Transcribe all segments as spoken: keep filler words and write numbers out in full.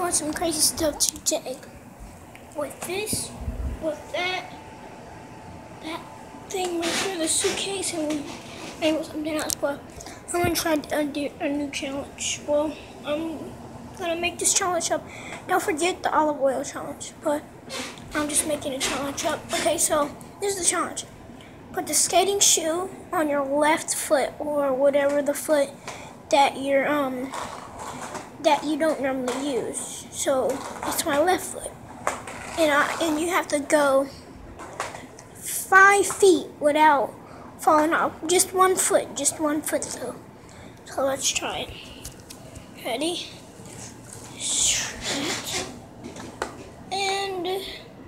doing some crazy stuff today. With this, with that, that thing right through the suitcase, and maybe something else. But I'm gonna try to do a new challenge. Well, I'm gonna make this challenge up. Don't forget the olive oil challenge, but I'm just making a challenge up. Okay, so this is the challenge. Put the skating shoe on your left foot, or whatever the foot that you're um that you don't normally use. So it's my left foot, and I, and you have to go five feet without falling off. Just one foot, just one foot though. So let's try it. Ready? And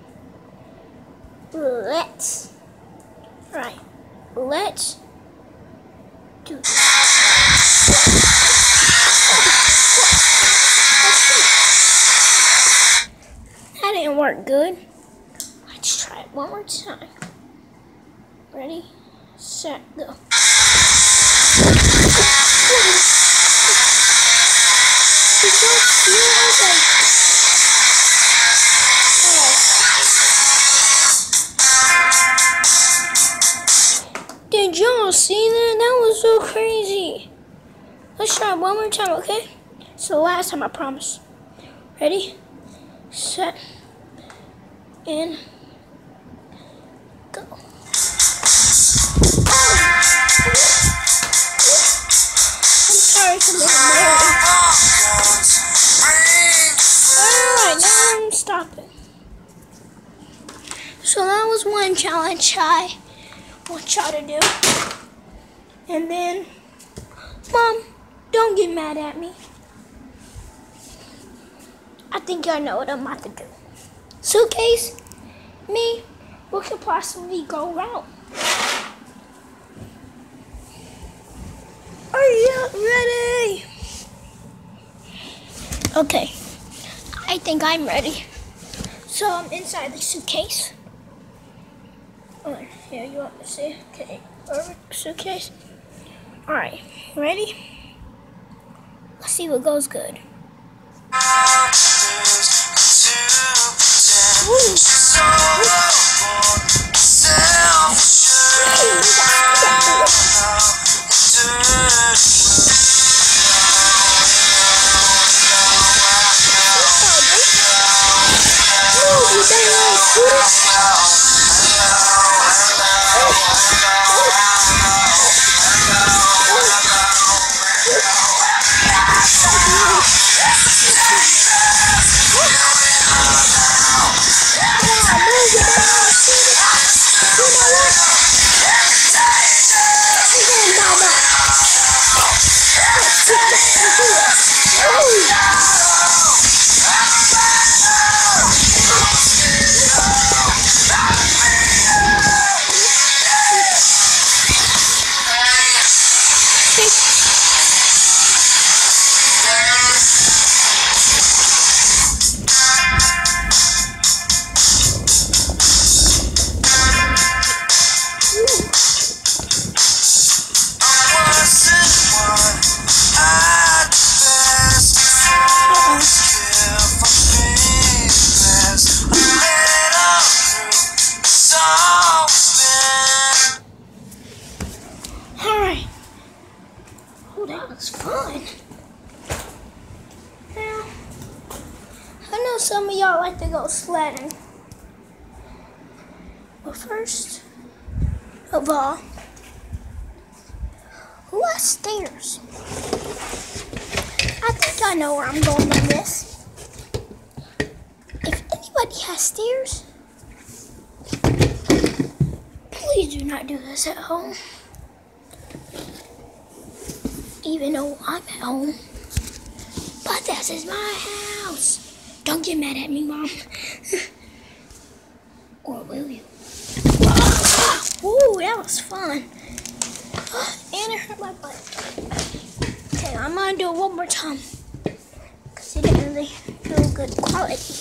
let's. Right, let's do this. That didn't work good. Let's try it one more time. Ready, set, go. Did y'all feel like? Did y'all see that? That was so crazy. Let's try it one more time, okay? So the last time, I promise. Ready, set, and go. I'm sorry for the Alright, now I'm stopping. So that was one challenge I want y'all to do. And then, Mom, don't get mad at me. I think y'all know what I'm about to do. Suitcase, me, we could possibly go out. Are you ready? Okay, I think I'm ready. So I'm inside the suitcase. Oh, here, you want to see? Okay, perfect suitcase. Alright, ready? Let's see what goes good. Ooh. That was fun. Now, I know some of y'all like to go sledding. But first of all, who has stairs? I think I know where I'm going with this. If anybody has stairs, please do not do this at home. Even though I'm at home. But this is my house. Don't get mad at me, Mom. Or will you? Ooh, that was fun. And it hurt my butt. Okay, I'm gonna do it one more time. Because it didn't really feel good quality.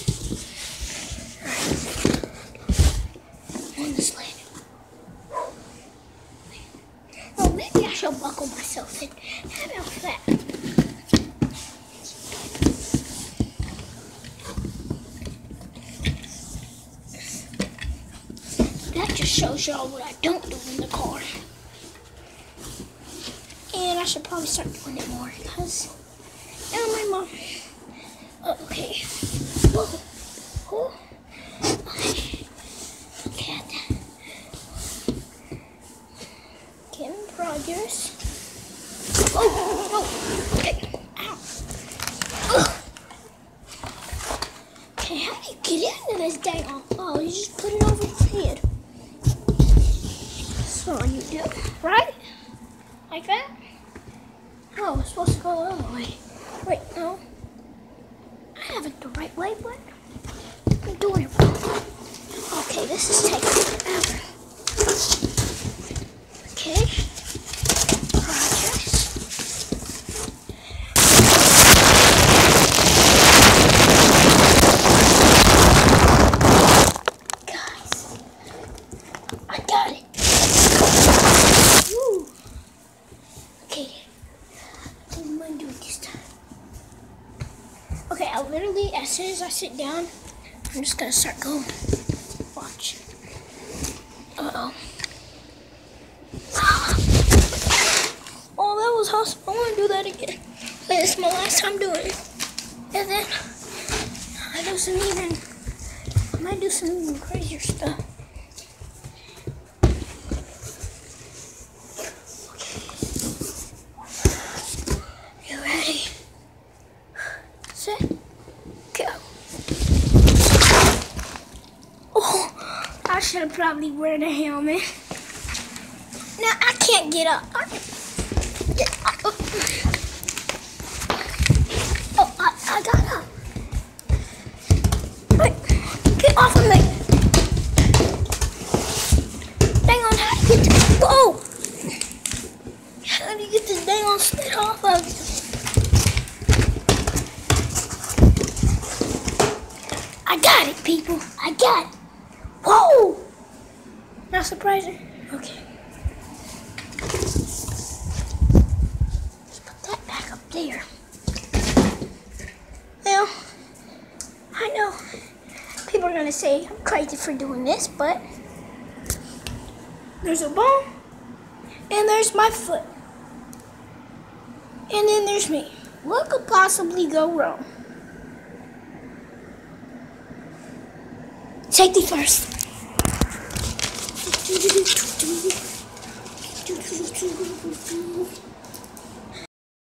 Alright. On the sled. Oh, maybe I should buckle myself in. How about that? just shows y'all what I don't do in the car. And I should probably start doing it more because now my mom. Oh, okay. Whoa. Whoa. Okay. Look at that. Okay, in progress. Oh, oh. Okay. Ow. Ugh. Okay, how do you get into this dang? Oh, you just put it over your head. That's all you do, right? Like that? Oh, it's supposed to go the other way. Wait, no. I have it the right way, but I'm doing it wrong. Okay, this is taking forever. Okay. Progress. Guys, I got it. Woo. Okay. I'm gonna do it this time. Okay, I literally, as soon as I sit down, I'm just gonna start going. Watch. Uh-oh. Oh, that was awesome. I wanna do that again. This is my last time doing it. And then, I do some even, I might do some even crazier stuff. Set, go. Oh, I should have probably worn a helmet. Now I can't get up. I, I, oh, I, I got up. Wait, get off of me. Dang on, how do you get this? Whoa! How do you get this dang on sled off of you? I got it, people. I got it. Whoa! Not surprising? Okay. Let's put that back up there. Now, I know people are going to say I'm crazy for doing this, but there's a ball, and there's my foot. And then there's me. What could possibly go wrong? Safety first.